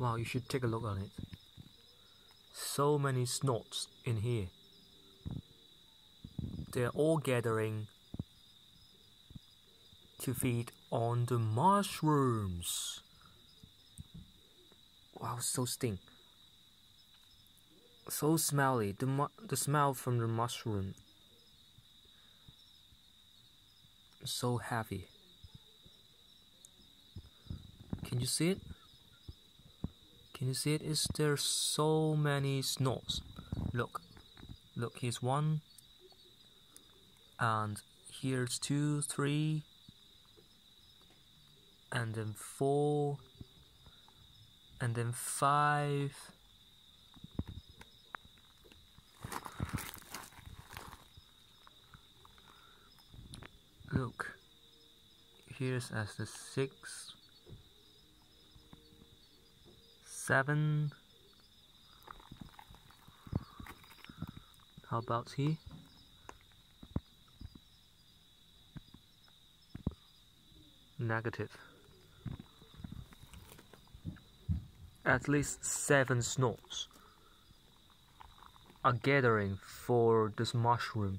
Wow, you should take a look on it. So many snots in here. They're all gathering to feed on the mushrooms. Wow, so sting. So smelly. The smell from the mushroom. So heavy. Can you see it? Can you see it? Is there so many snots? Look, here's one, and here's 2, 3, and then 4, and then 5. Look, here's as the 6, 7. How about here? Negative. At least 7 snots are gathering for this mushroom.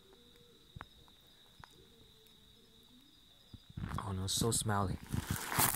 Oh no, so smelly.